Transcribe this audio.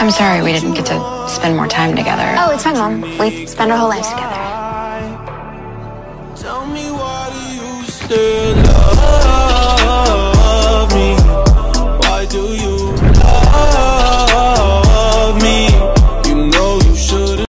I'm sorry we didn't get to spend more time together. Oh, it's fine, Mom. We spend our whole lives together. Tell me why do you stay